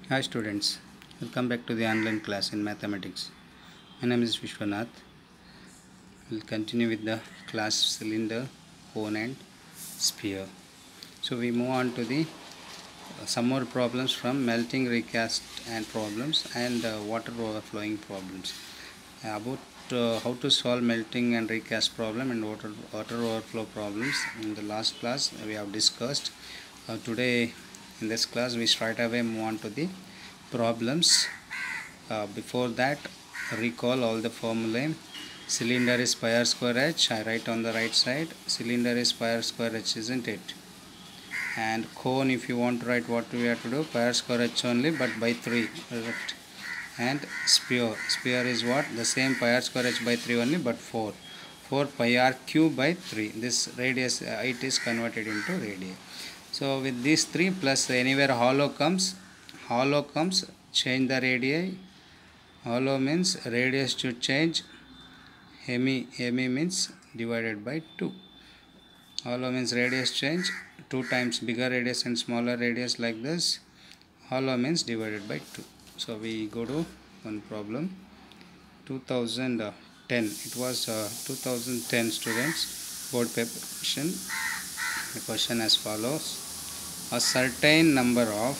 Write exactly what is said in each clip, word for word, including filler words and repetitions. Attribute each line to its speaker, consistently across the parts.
Speaker 1: Hi students, welcome back to the online class in mathematics. My name is Vishwanath. We'll continue with the class cylinder, cone and sphere. So we move on to the uh, some more problems from melting, recast and problems and uh, water overflowing problems. Uh, about uh, how to solve melting and recast problem and water, water overflow problems in the last class we have discussed. Uh, today in this class we straight away move on to the problems. Uh, before that, recall all the formulae. Cylinder is pi r square h. I write on the right side. Cylinder is pi r square h, isn't it? And cone, if you want to write, what we have to do? Pi r square h only, but by three. Correct. And sphere. Sphere is what? The same pi r square h by three only, but four. four pi r cube by three. This radius, uh, it is converted into radii. So with these three plus anywhere hollow comes, hollow comes, change the radii. Hollow means radius should change. Hemi, hemi means divided by two. Hollow means radius change. two times bigger radius and smaller radius like this. Hollow means divided by two. So we go to one problem. two thousand ten. It was uh, two thousand ten students. Board paper question. The question as follows. A certain number of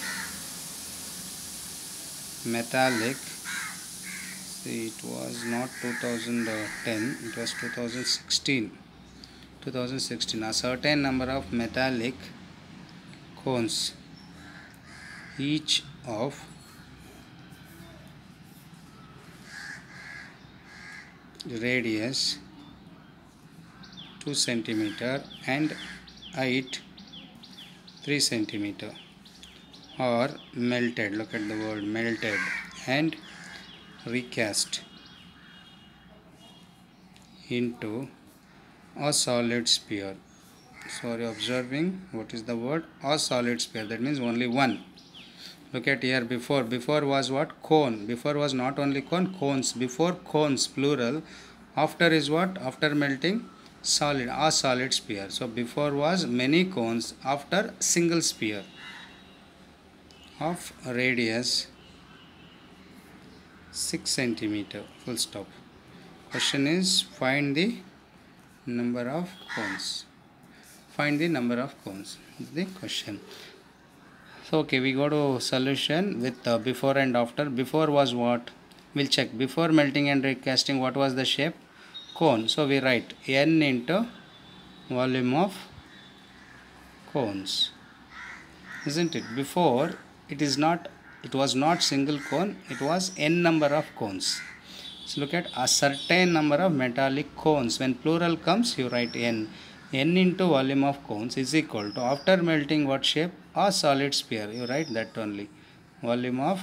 Speaker 1: metallic, see, it was not two thousand ten, it was two thousand sixteen. two thousand sixteen. A certain number of metallic cones, each of radius two centimeter and height three centimeter, are melted. Look at the word melted and recast into a solid sphere. So are you observing what is the word? A solid sphere. That means only one. Look at here. Before before was what? Cone. Before was not only cone, cones. Before cones plural. After is what? After melting, solid. A solid sphere. So before was many cones. After single sphere of radius six centimeter. Full stop. Question is find the number of cones. Find the number of cones. Is the question. So okay, we go to solution with uh, before and after. Before was what? We'll check. Before melting and recasting, what was the shape? Cone. So we write n into volume of cones. Isn't it? Before it is not, it was not single cone, it was n number of cones. So look at a certain number of metallic cones. When plural comes, you write n. n into volume of cones is equal to, after melting, what shape? A solid sphere. You write that only. Volume of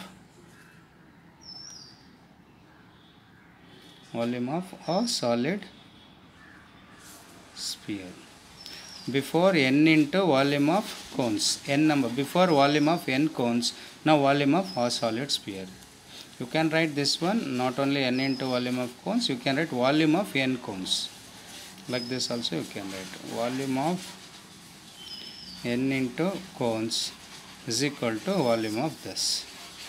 Speaker 1: volume of a solid sphere. Before n into volume of cones. N number. Before volume of n cones. Now volume of a solid sphere. You can write this one, not only n into volume of cones, you can write volume of n cones. Like this also you can write. Volume of n into cones is equal to volume of this.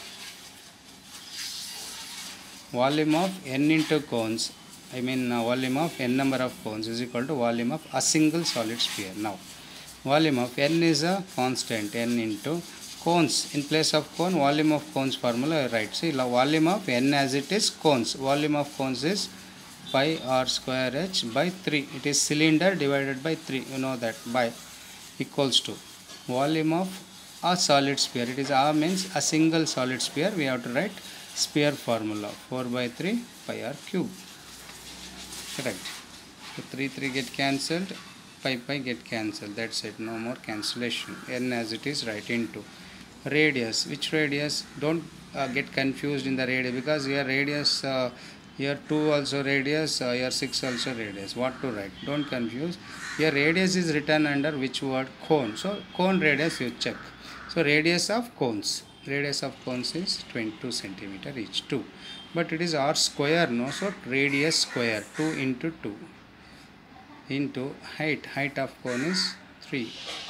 Speaker 1: Volume of n into cones, I mean uh, volume of n number of cones is equal to volume of a single solid sphere. Now, volume of n is a constant, n into cones. In place of cone, volume of cones formula I write. See, volume of n as it is cones. Volume of cones is pi r square h by three. It is cylinder divided by three. You know that, by equals to volume of a solid sphere. It is a means a single solid sphere. We have to write sphere formula. four by three pi r cube. Correct. So three three get cancelled. Pi pi get cancelled. That's it. No more cancellation. N as it is, write into radius. Which radius? Don't uh, get confused in the radius, because here radius, uh, here two also radius, uh, here six also radius. What to write? Don't confuse. Here radius is written under which word? Cone. So cone radius you check. So radius of cones. Radius of cones is twenty-two centimeter each. two. But it is r square, no? So radius square. two into two. Into height. Height of cone is three.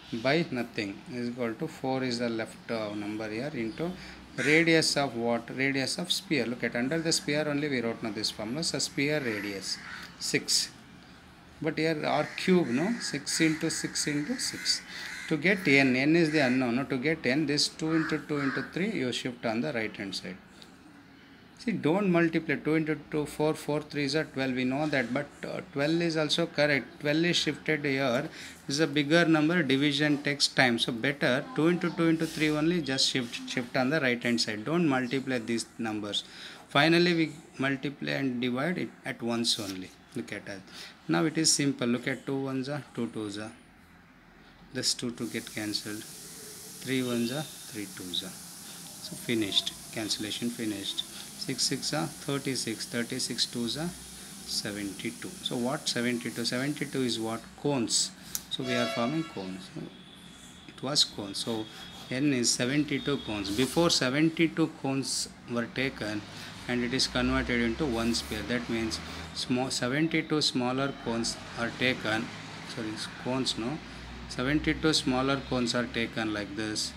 Speaker 1: by nothing is equal to four is the left uh, number here into radius of what? Radius of sphere. Look at under the sphere only we wrote now this formula. So sphere radius six. But here r cube, no? six into six into six. To get n, n is the unknown. No? To get n, this two into two into three, you shift on the right hand side. See, don't multiply two into two, four, four, three is a twelve. We know that, but uh, twelve is also correct. twelve is shifted here. This is a bigger number. Division takes time. So better two into two into three only. Just shift shift on the right hand side. Don't multiply these numbers. Finally, we multiply and divide it at once only. Look at that. Now it is simple. Look at two ones are two twos are. This two to get cancelled. Three ones are three twos are. So finished. Cancellation finished. six six are thirty-six. thirty-six twos are seventy-two. So what seventy-two? seventy-two is what? Cones. So we are forming cones. So it was cones. So n is seventy-two cones. Before seventy-two cones were taken and it is converted into one sphere. That means small seventy-two smaller cones are taken. Sorry, cones no. seventy-two smaller cones are taken like this.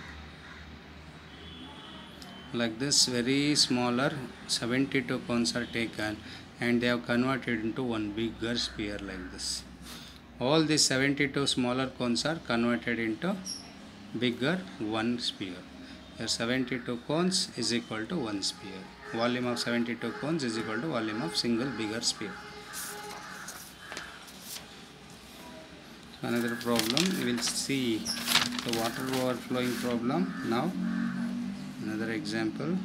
Speaker 1: Like this, very smaller seventy-two cones are taken and they have converted into one bigger sphere like this. All these seventy-two smaller cones are converted into bigger one sphere. Here seventy-two cones is equal to one sphere. Volume of seventy-two cones is equal to volume of single bigger sphere. Another problem, we will see the water overflowing problem now. Another example,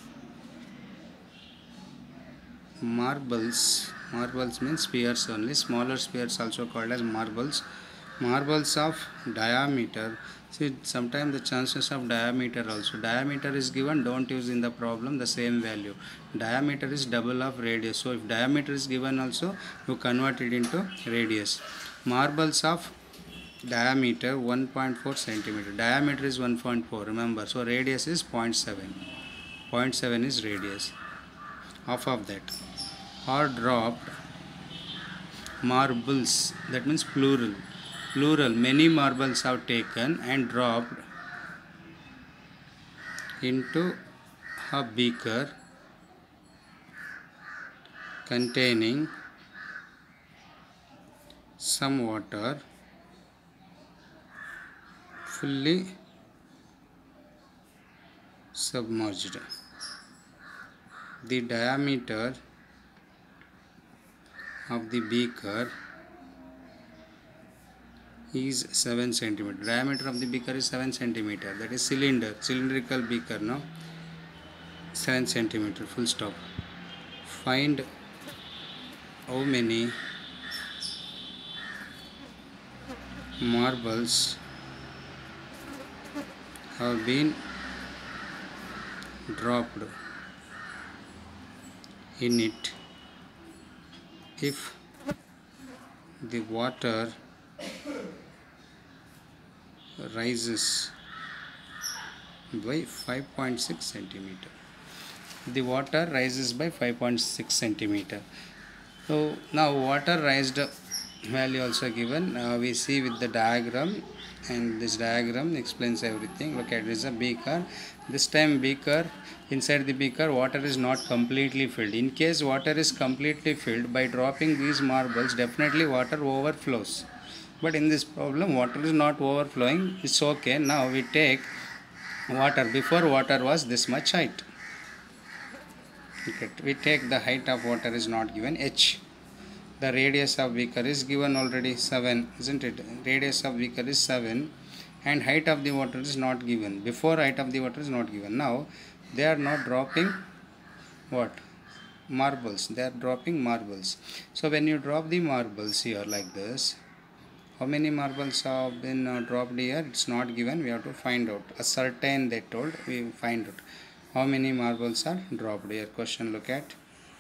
Speaker 1: marbles. Marbles means spheres only. Smaller spheres also called as marbles. Marbles of diameter. See, sometimes the chances of diameter also. Diameter is given, don't use in the problem the same value. Diameter is double of radius. So if diameter is given also, you convert it into radius. Marbles of diameter one point four centimeter. Diameter is one point four, remember. So radius is zero point seven. zero point seven is radius. Half of that are dropped marbles. That means plural. Plural. Many marbles are taken and dropped into a beaker containing some water fully submerged. The diameter of the beaker is seven centimeter. Diameter of the beaker is seven centimeter. That is cylinder, cylindrical beaker, no? seven centimeter. Full stop. Find how many marbles have been dropped in it if the water rises by five point six centimeter. The water rises by five point six centimeter. So now water raised value also given. Uh, we see with the diagram, and this diagram explains everything. Look at this, a beaker. This time beaker, inside the beaker water is not completely filled. In case water is completely filled, by dropping these marbles definitely water overflows. But in this problem water is not overflowing. It's okay. Now we take water. Before water was this much height. Okay. We take the height of water is not given, h. The radius of beaker is given already, seven, isn't it? Radius of beaker is seven and height of the water is not given. Before height of the water is not given. Now they are not dropping what? Marbles. They are dropping marbles. So when you drop the marbles here like this, how many marbles have been uh, dropped here? It's not given. We have to find out. A certain, they told, we find out. How many marbles are dropped here? Question, look at.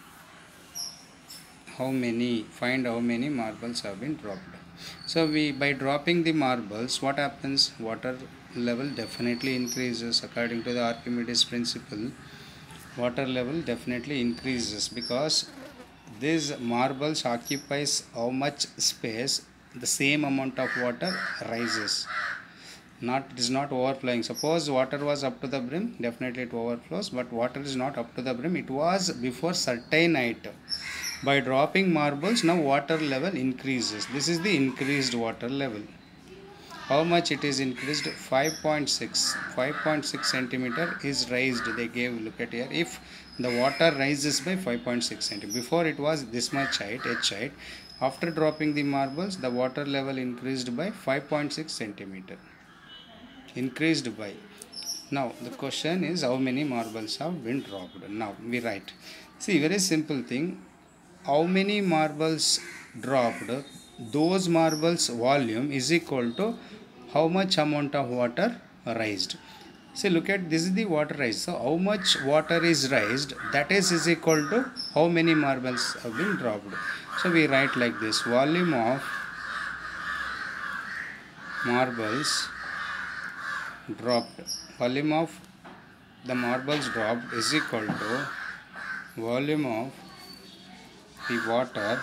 Speaker 1: How many, find how many marbles have been dropped. So we, by dropping the marbles, what happens? Water level definitely increases according to the Archimedes principle. Water level definitely increases because these marbles occupies how much space? the same amount of water rises. Not, it is not overflowing. Suppose water was up to the brim, definitely it overflows, but water is not up to the brim. It was before certain height. By dropping marbles, now water level increases. This is the increased water level. How much it is increased? five point six. five point six centimeter is raised. They gave, look at here. If the water rises by five point six centimeter, before it was this much height, h height. After dropping the marbles, the water level increased by five point six centimeter. Increased by. Now the question is, how many marbles have been dropped? Now we write. See, very simple thing. How many marbles dropped? Those marbles volume is equal to how much amount of water raised. See, look at this is the water raised. So how much water is raised, that is is equal to how many marbles have been dropped. So we write like this: volume of marbles dropped. Volume of the marbles dropped is equal to volume of the water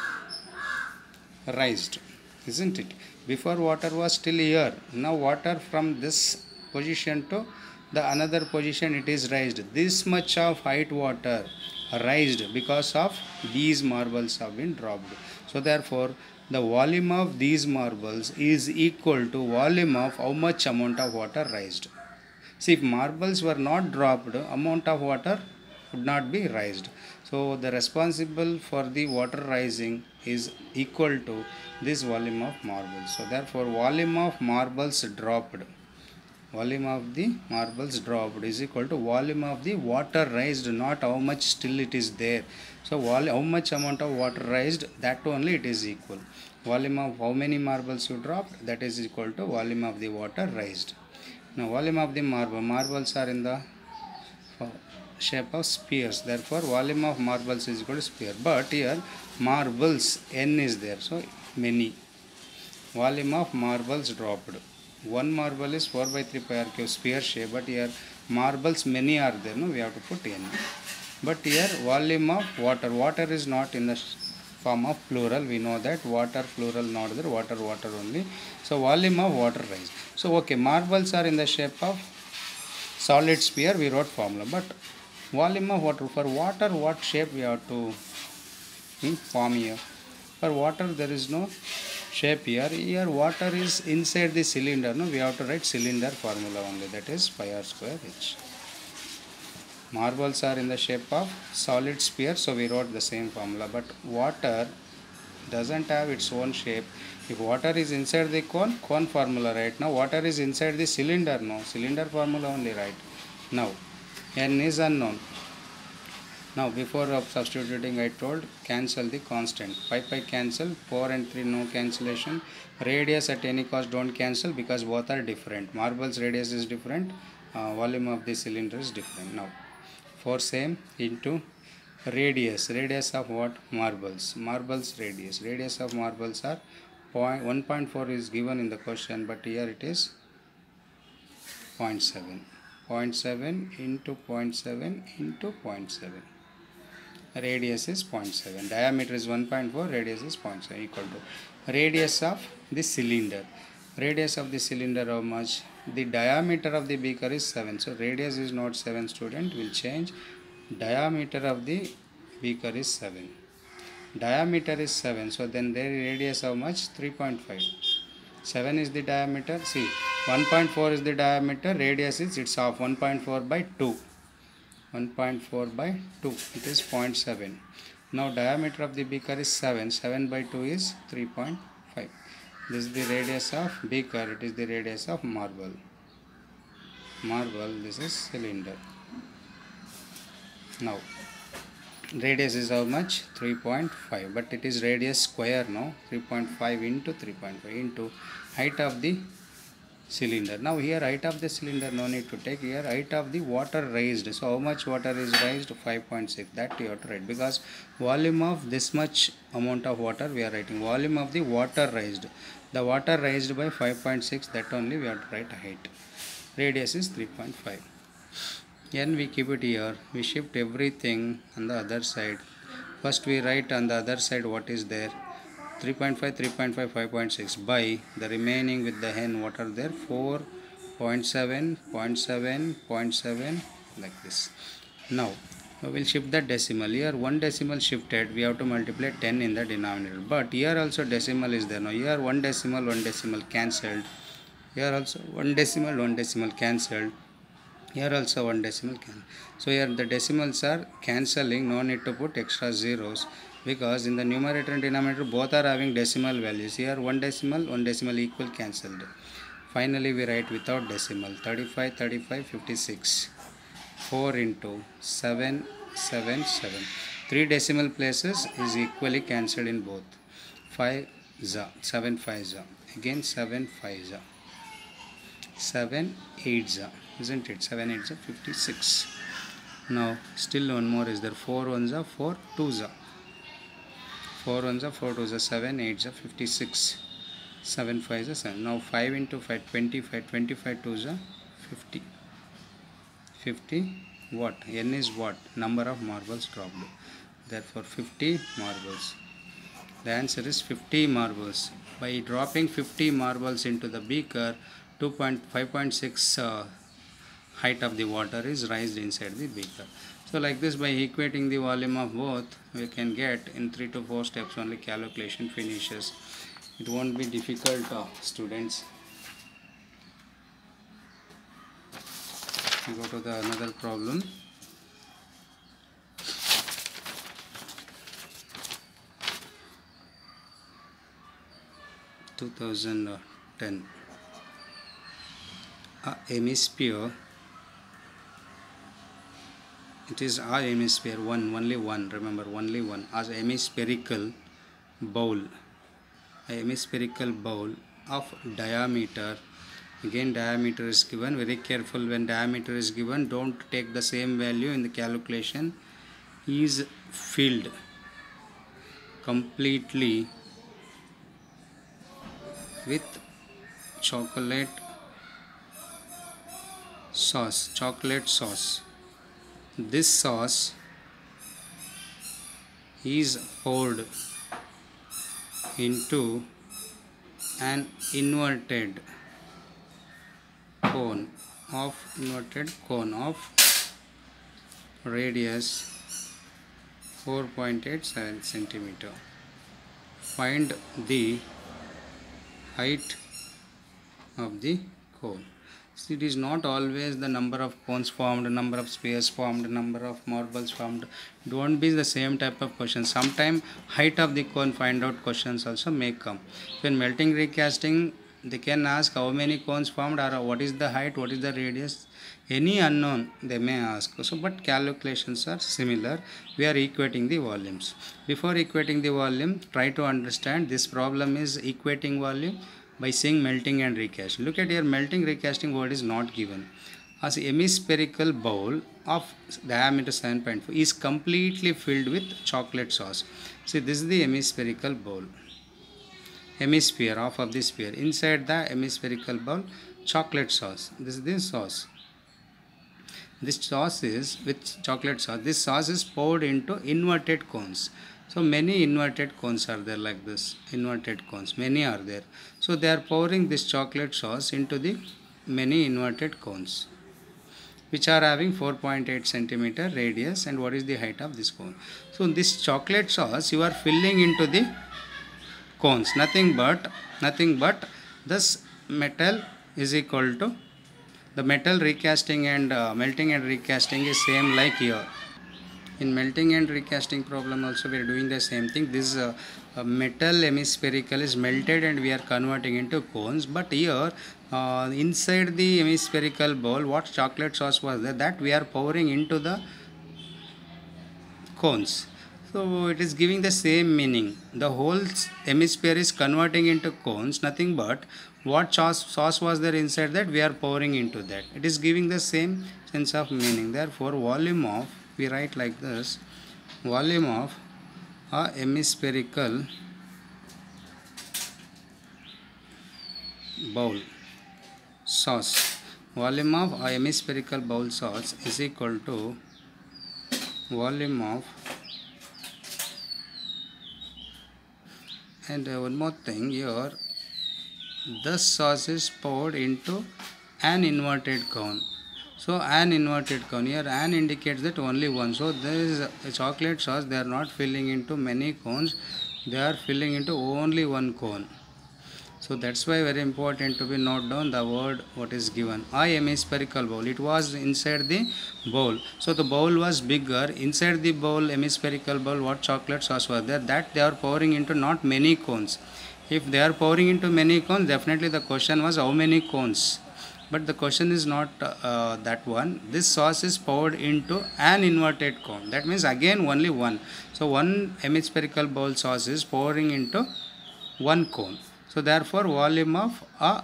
Speaker 1: raised, isn't it? Before water was still here. Now water from this position to the another position, it is raised. This much of height water raised because of these marbles have been dropped. So therefore the volume of these marbles is equal to volume of how much amount of water raised. See, if marbles were not dropped, amount of water would not be raised. So the responsible for the water rising is equal to this volume of marbles. So therefore volume of marbles dropped, volume of the marbles dropped is equal to volume of the water raised, not how much still it is there. So how much amount of water raised, that only it is equal. Volume of how many marbles you dropped, that is equal to volume of the water raised. Now volume of the marble, marbles are in the shape of spheres, therefore volume of marbles is equal to sphere. But here marbles n is there, so many. Volume of marbles dropped. One marble is four by three pi r cube sphere shape, but here marbles many are there, no, we have to put n. But here volume of water, water is not in the form of plural, we know that water plural not there, water water only. So volume of water rise. So okay, marbles are in the shape of solid sphere, we wrote formula, but volume of water, for water what shape we have to hmm, form here? For water there is no shape here. Here water is inside the cylinder, no, we have to write cylinder formula only, that is pi r square h. Marbles are in the shape of solid sphere, so we wrote the same formula, but water doesn't have its own shape. If water is inside the cone, cone formula right. Now water is inside the cylinder, no, cylinder formula only right. Now n is unknown. Now before of substituting I told cancel the constant. Pi pi cancel, four and three no cancellation. Radius at any cost don't cancel because both are different. Marbles radius is different, uh, volume of the cylinder is different. Now four same into radius. Radius of what? Marbles. Marbles radius. Radius of marbles are one point four is given in the question, but here it is zero point seven. zero point seven into zero point seven into zero point seven. Radius is zero point seven. Diameter is one point four. Radius is zero point seven, equal to radius of the cylinder. Radius of the cylinder how much? The diameter of the beaker is seven. So radius is not seven, student, will change. Diameter of the beaker is seven. Diameter is seven. So then their radius how much? three point five. seven is the diameter. See, one point four is the diameter. Radius is it's of one point four by two. one point four by two. It is zero point seven. Now diameter of the beaker is seven. seven by two is three point five. This is the radius of beaker. It is the radius of marble. Marble, this is cylinder. Now radius is how much? three point five, but it is radius square, no? three point five into three point five into height of the cylinder. Now here height of the cylinder no need to take. Here height of the water raised. So how much water is raised? five point six. That you have to write, because volume of this much amount of water we are writing. Volume of the water raised. The water raised by five point six, that only we have to write height. Radius is three point five. Then we keep it here. We shift everything on the other side. First we write on the other side what is there. three point five, three point five, five point six by the remaining with the n, what are there? four, zero point seven, zero point seven, zero point seven, like this. Now we will shift the decimal. Here one decimal shifted, we have to multiply ten in the denominator, but here also decimal is there. Now here one decimal, one decimal cancelled, here also one decimal, one decimal cancelled, here also one decimal can. So here the decimals are cancelling, no need to put extra zeros, because in the numerator and denominator both are having decimal values. Here one decimal, one decimal equal cancelled. Finally we write without decimal, thirty-five, thirty-five, fifty-six. four into seven, seven, seven. three decimal places is equally cancelled in both. five za, seven five za, again seven five za, seven eight za, isn't it? seven eight za, fifty-six. Now still one more is there, four one za, four two za, four one za, four two za, seven eight za, fifty-six, seven five za, seven. Now five into five, twenty-five, twenty-five two za, fifty. fifty what? N is what? Number of marbles dropped. Therefore fifty marbles. The answer is fifty marbles. By dropping fifty marbles into the beaker, two point five point six uh, height of the water is raised inside the beaker. So like this, by equating the volume of both, we can get in three to four steps only calculation finishes. It won't be difficult, uh, students. We go to the another problem. two thousand ten. A hemisphere. It is a hemisphere, one, only one, remember, only one, as a hemispherical bowl. A hemispherical bowl of diameter. Again diameter is given. Very careful, when diameter is given, don't take the same value in the calculation. Is filled completely with chocolate sauce. Chocolate sauce. This sauce is poured into an inverted cone of inverted cone of radius four point eight seven centimeter. Find the height of the cone. See, it is not always the number of cones formed, number of spheres formed, number of marbles formed. Don't be the same type of question. Sometime height of the cone find out questions also may come. When melting recasting, they can ask how many cones formed or what is the height, what is the radius. Any unknown they may ask. So, but calculations are similar. We are equating the volumes. Before equating the volume, try to understand this problem is equating volume by saying melting and recasting. Look at here, melting recasting word is not given. As a hemispherical bowl of diameter seven point four is completely filled with chocolate sauce. See, this is the hemispherical bowl. Hemisphere, half of the sphere. Inside the hemispherical bowl, chocolate sauce. This is the sauce. This sauce is with chocolate sauce. This sauce is poured into inverted cones. So many inverted cones are there like this. Inverted cones. Many are there. So they are pouring this chocolate sauce into the many inverted cones, which are having four point eight centimeter radius. And what is the height of this cone? So this chocolate sauce you are filling into the cones. Nothing but, nothing but this metal is equal to, the metal recasting and uh, melting and recasting is same like here. In melting and recasting problem also we are doing the same thing. This uh, uh, metal hemispherical is melted and we are converting into cones. But here uh, inside the hemispherical bowl, what chocolate sauce was there, that we are pouring into the cones. So it is giving the same meaning. The whole hemisphere is converting into cones, nothing but what sauce, sauce was there inside that we are pouring into that. It is giving the same sense of meaning. Therefore volume of, we write like this, volume of a hemispherical bowl sauce. Volume of a hemispherical bowl sauce is equal to volume of And uh, one more thing here, this sauce is poured into an inverted cone. So an inverted cone, here an indicates that only one. So there is a chocolate sauce, they are not filling into many cones, they are filling into only one cone. So that's why very important to be note down the word what is given. A hemispherical bowl, it was inside the bowl. So the bowl was bigger. Inside the bowl, hemispherical bowl, what chocolate sauce was there, that they are pouring into not many cones. If they are pouring into many cones, definitely the question was how many cones. But the question is not uh, that one. This sauce is poured into an inverted cone. That means again only one. So one hemispherical bowl sauce is pouring into one cone. So therefore volume of a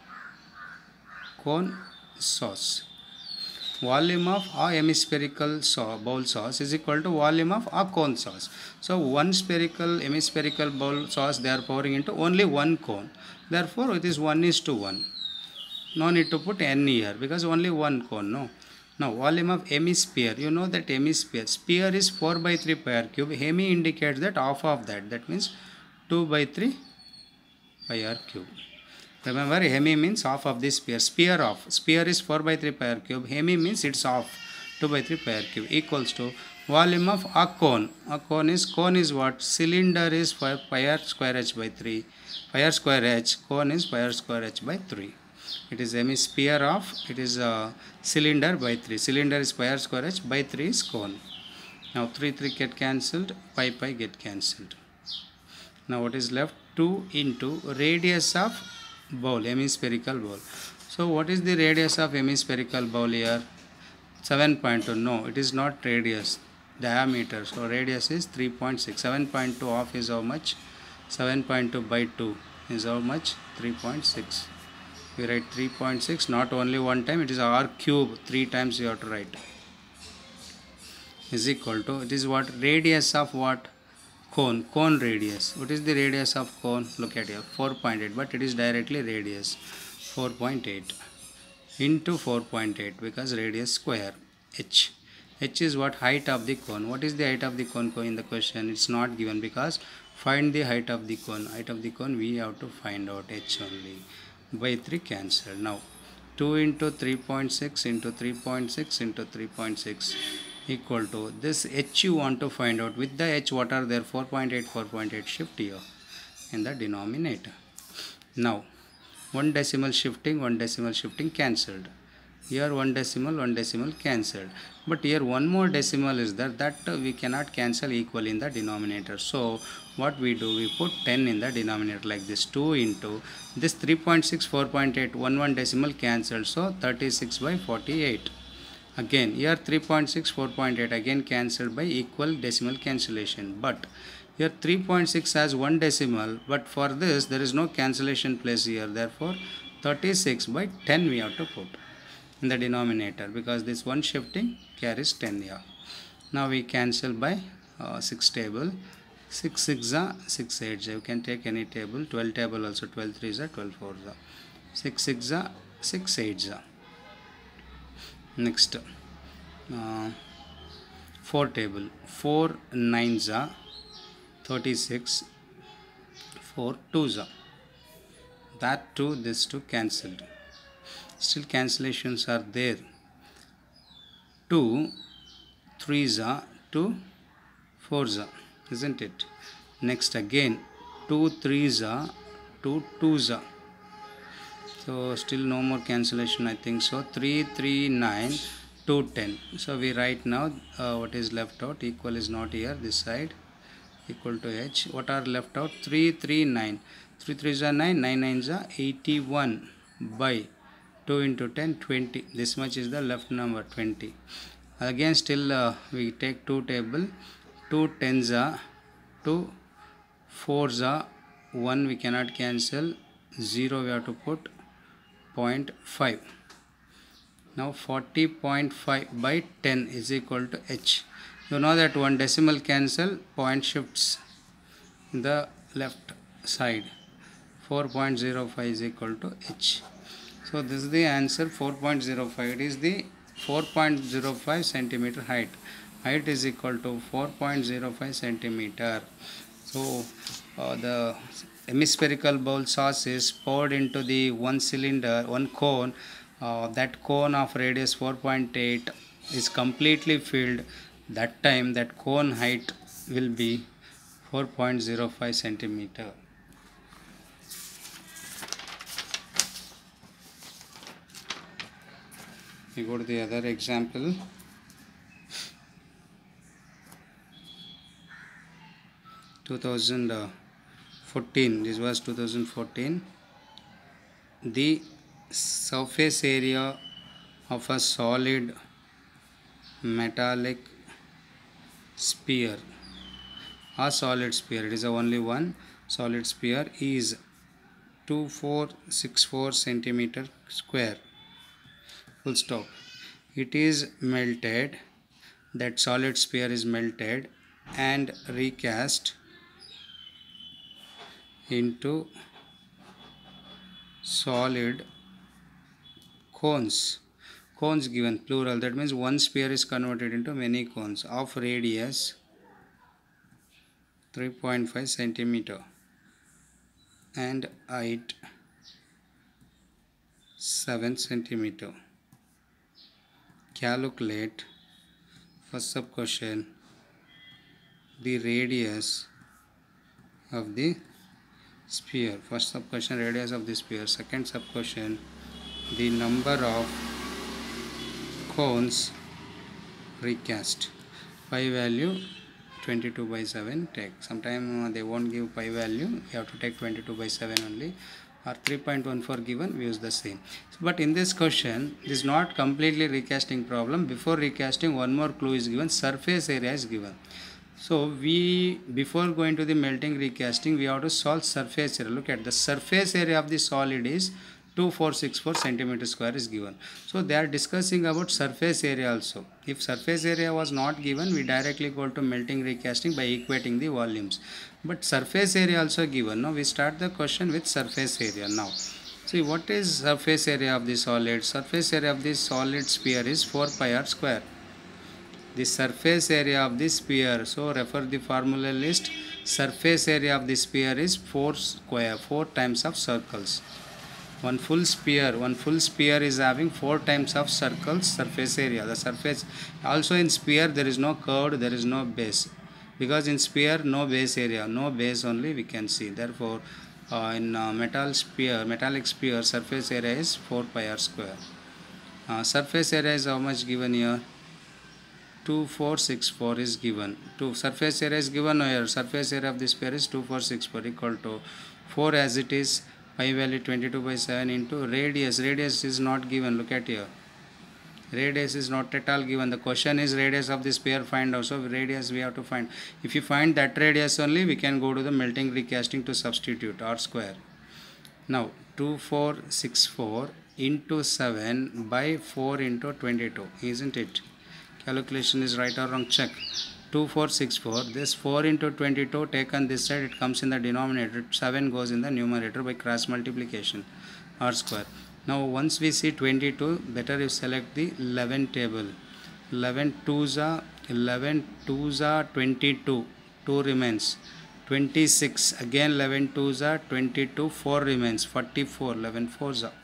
Speaker 1: cone sauce. Volume of a hemispherical sauce, bowl sauce is equal to volume of a cone sauce. So one spherical hemispherical bowl sauce they are pouring into only one cone. Therefore it is one is to one. No need to put n here because only one cone. No. Now volume of hemisphere. You know that hemisphere. Sphere is four by three pi r cube. Hemi indicates that half of that. That means two by three pi r cube. Remember, hemi means half of this sphere. Sphere of. Sphere is four by three pi r cube. Hemi means it's half. two by three pi r cube equals to volume of a cone. A cone is, cone is what? Cylinder is pi r square h by three. Pi r square h. Cone is pi r square h by three. It is hemisphere of, it is a cylinder by three. Cylinder is pi r square h by three is cone. Now three, three get cancelled. Pi, pi get cancelled. Now what is left? two into radius of bowl, hemispherical bowl. So what is the radius of hemispherical bowl here? seven point two. No, it is not radius, diameter. So radius is three point six. seven point two off is how much? seven point two by two is how much? three point six. We write three point six, not only one time, it is r cube, three times you have to write. Is equal to, it is what? Radius of what? Cone, cone radius. What is the radius of cone? Look at here, four point eight, but it is directly radius, four point eight into four point eight because radius square, h. H is what? Height of the cone. What is the height of the cone in the question? It's not given because find the height of the cone. Height of the cone we have to find out, h only. By three cancelled. Now two into three point six into three point six into three point six equal to this h you want to find out. With the h what are there? four point eight, four point eight shift here in the denominator. Now one decimal shifting, one decimal shifting cancelled. Here one decimal, one decimal cancelled. But here one more decimal is there, that we cannot cancel equally in the denominator. So what we do, we put ten in the denominator like this. two into this three point six, four point eight, one one decimal cancelled. So thirty-six by forty-eight. Again here three point six, four point eight again cancelled by equal decimal cancellation. But here three point six has one decimal, but for this there is no cancellation place here. Therefore thirty-six by ten we have to put in the denominator because this one shifting carries ten here. Now we cancel by uh, six table. six six are six eight. You can take any table. twelve table also. twelve threes are twelve fours are. six six are six eights are. Next uh, four table. four nines are thirty-six. four twos are. That two, this two cancelled. Still cancellations are there. two threes are, two fours are, isn't it? Next again two threes are, two twos are. So still no more cancellation, I think so. three three nine, two ten. So we write now uh, what is left out. Equal is not here, this side. Equal to h. What are left out? three three nine. three threes are nine, nine nines are eighty-one by two into ten, twenty. This much is the left number, twenty. Again still uh, we take two table. two tens are, two fours are, one we cannot cancel, zero we have to put, zero point five. Now forty point five by ten is equal to h. You know that one decimal cancel, point shifts in the left side. four point zero five is equal to h. So this is the answer, four point zero five. It is the four point zero five centimeter height. Height is equal to four point zero five centimeter. So uh, the hemispherical bowl sauce is poured into the one cylinder, one cone. Uh, that cone of radius four point eight is completely filled. That time that cone height will be four point zero five centimeter. We go to the other example. two thousand fourteen, this was two thousand fourteen. The surface area of a solid metallic sphere, a solid sphere, it is only one solid sphere, is two thousand four hundred sixty-four centimeter square. Full stop. It is melted, that solid sphere is melted and recast into solid cones. Cones given plural, that means one sphere is converted into many cones of radius three point five centimeter and height seven centimeter. Calculate, first sub question, the radius of the sphere. First sub question, radius of the sphere. Second sub question, the number of cones recast. Pi value twenty-two by seven take. Sometime uh, they won't give pi value, you have to take twenty-two by seven only, or three point one four given, we use the same. But in this question, this is not completely recasting problem. Before recasting, one more clue is given, surface area is given. So we, before going to the melting recasting, we have to solve surface area. Look at the surface area of the solid is two thousand four hundred sixty-four centimeter square is given. So they are discussing about surface area also. If surface area was not given, we directly go to melting recasting by equating the volumes. But surface area also given. Now we start the question with surface area. Now see, what is surface area of the solid? Surface area of the solid sphere is four pi r square. The surface area of the sphere, so refer the formula list. Surface area of the sphere is four square, four times of circles. One full sphere, one full sphere is having four times of circles surface area. The surface, also in sphere there is no curve, there is no base, because in sphere no base area, no base only we can see. Therefore uh, in uh, metal sphere, metallic sphere, surface area is four pi r square. Uh, surface area is how much given here? two thousand four hundred sixty-four is given. To surface area is given here. Surface area of the sphere is two thousand four hundred sixty-four equal to four as it is, pi value twenty-two by seven into radius. Radius is not given. Look at here. Radius is not at all given. The question is radius of the sphere find out. So radius we have to find. If you find that radius only, we can go to the melting recasting to substitute r square. Now two thousand four hundred sixty-four into seven by four into twenty-two, isn't it? Calculation is right or wrong, check. two thousand four hundred sixty-four, this four into twenty-two taken this side, it comes in the denominator, seven goes in the numerator by cross multiplication, r square. Now once we see twenty-two, better you select the eleven table. eleven twos are eleven twos are twenty-two, two remains. twenty-six, again eleven twos are twenty-two, four remains, forty-four, eleven fours are.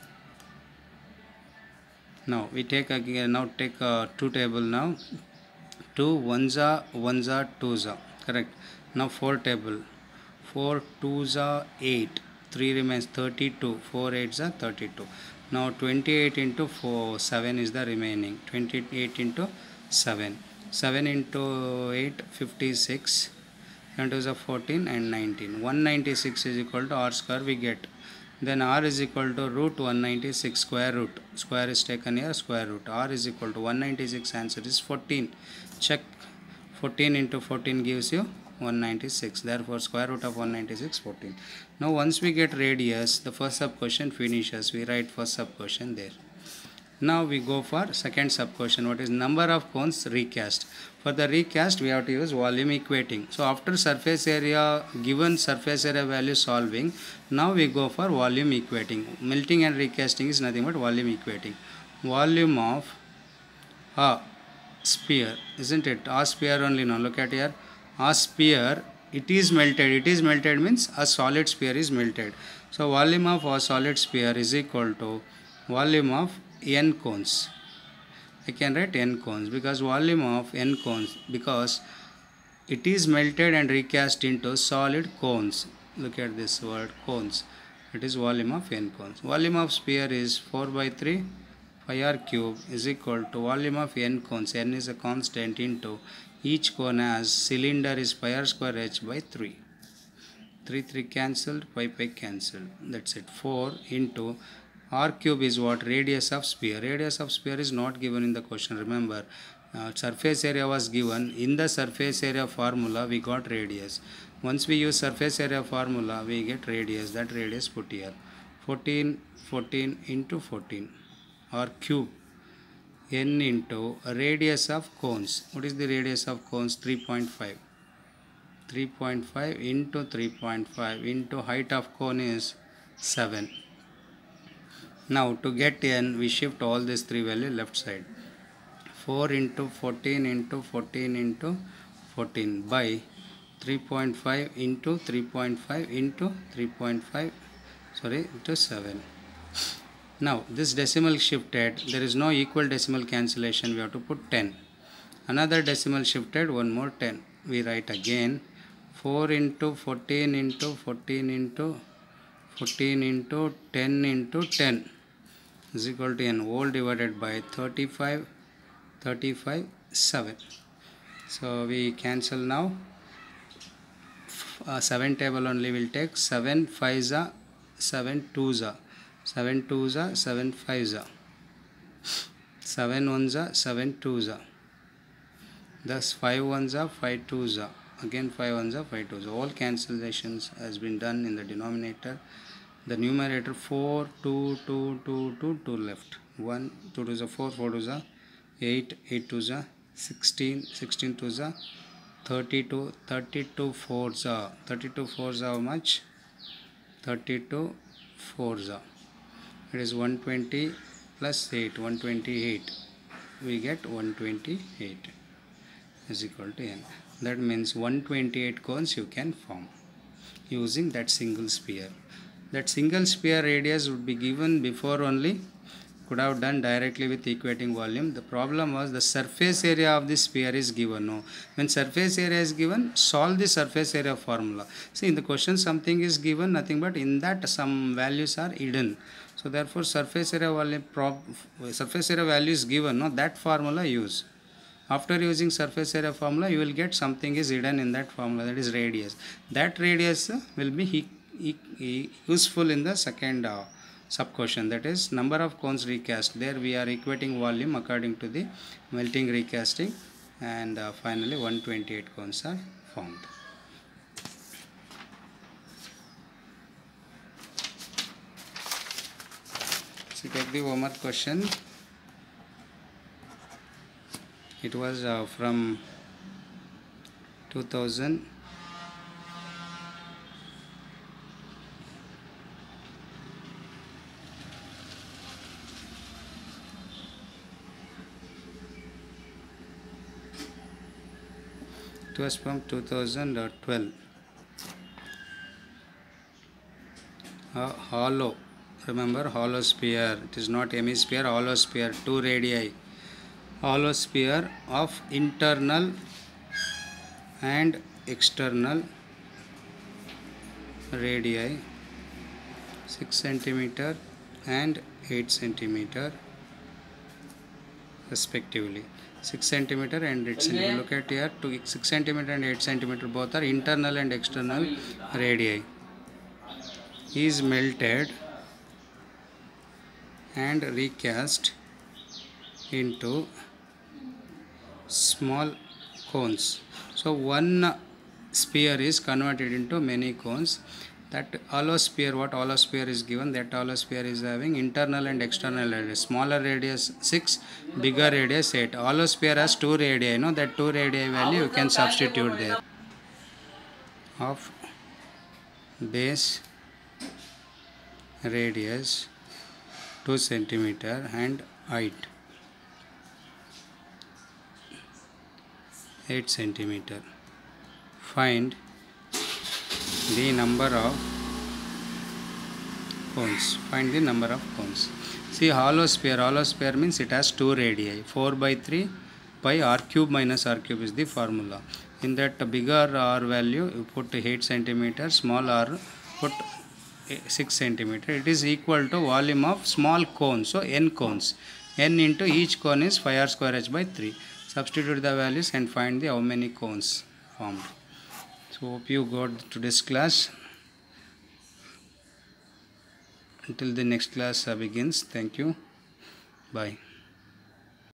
Speaker 1: Now we take again, now take uh, two table now. two ones are ones are twos are, correct. Now four table, four twos are eight, three remains, thirty-two, four eights are thirty-two. Now twenty-eight into four, seven is the remaining, twenty-eight into seven, seven into eight, fifty-six, and twos are fourteen and nineteen. one hundred ninety-six is equal to r square we get. Then r is equal to root one hundred ninety-six, square root, square is taken here, square root, r is equal to one hundred ninety-six, answer is fourteen. Check, fourteen into fourteen gives you one hundred ninety-six, therefore square root of one hundred ninety-six, fourteen. Now once we get radius, the first sub question finishes, we write first sub question there. Now we go for second sub question, what is number of cones recast. For the recast we have to use volume equating. So after surface area, given surface area value solving, now we go for volume equating. Melting and recasting is nothing but volume equating. Volume of a sphere, isn't it? A sphere only now, look at here. A sphere it is melted. It is melted means a solid sphere is melted. So volume of a solid sphere is equal to volume of n cones. I can write n cones because volume of n cones, because it is melted and recast into solid cones. Look at this word cones. It is volume of n cones. Volume of sphere is four by three pi r cube is equal to volume of n cones. N is a constant into each cone as cylinder is pi r square h by three. three three cancelled, pi pi cancelled. That's it. four into r cube is what? Radius of sphere. Radius of sphere is not given in the question. Remember, uh, surface area was given. In the surface area formula, we got radius. Once we use surface area formula, we get radius. That radius put here. fourteen, fourteen into fourteen. R cube. N into radius of cones. What is the radius of cones? three point five. three point five into three point five into height of cone is seven. Now to get n, we shift all these three values left side. four into fourteen into fourteen into fourteen by three point five into three point five into three point five, sorry, into seven. Now this decimal shifted, there is no equal decimal cancellation, we have to put ten. Another decimal shifted, one more ten. We write again four into fourteen into fourteen into fourteen into ten into ten is equal to n, whole divided by thirty-five, thirty-five, seven. So we cancel now. Uh, seven table only will take. seven fives are, seven twos are, seven twos are, seven fives are, seven ones are, seven twos are. Thus five ones are, five twos are, again five ones are, five twos. All cancellations has been done in the denominator. The numerator four, two, two, two, two, two left. one, two twos are four, four twos are eight, eight twos are sixteen, sixteen twos are thirty-two, thirty-two fours are, thirty-two fours are how much? thirty-two fours are. It is one hundred twenty plus eight, one hundred twenty-eight. We get one hundred twenty-eight is equal to n. That means one hundred twenty-eight cones you can form using that single sphere. That single sphere radius would be given before only, could have done directly with equating volume. The problem was the surface area of the sphere is given. No. When surface area is given, solve the surface area formula. See, in the question something is given, nothing but in that some values are hidden. So therefore surface area volume prop, surface area value is given. No, that formula use. After using surface area formula, you will get something is hidden in that formula, that is radius. That radius will be he, he, he useful in the second uh, sub question, that is number of cones recast. There we are equating volume according to the melting recasting, and uh, finally one hundred twenty-eight cones are formed. So take the homework question. It was uh, from two thousand it was from two thousand twelve. Uh, hollow, remember hollow sphere, it is not hemisphere, hollow sphere, two radii. Hollow sphere of internal and external radii six centimeter and eight centimeter respectively. six centimeter and eight centimeter. Look at here, to six centimeter and eight centimeter both are internal and external radii. Is melted and recast into small cones. So one sphere is converted into many cones. That hollow sphere, what hollow sphere is given, that hollow sphere is having internal and external radius. Smaller radius six, bigger radius eight. Hollow sphere has two radii, no, that two radii value you can substitute there. Of base radius two centimeter and height eight centimeter. Find the number of cones. Find the number of cones. See, hollow sphere. Hollow sphere means it has two radii. four by three pi r cube minus r cube is the formula. In that bigger r value, you put eight centimeter, small r put six centimeter. It is equal to volume of small cone. So n cones. N into each cone is five r square h by three. Substitute the values and find the how many cones formed. So hope you got today's class. Until the next class begins, thank you. Bye.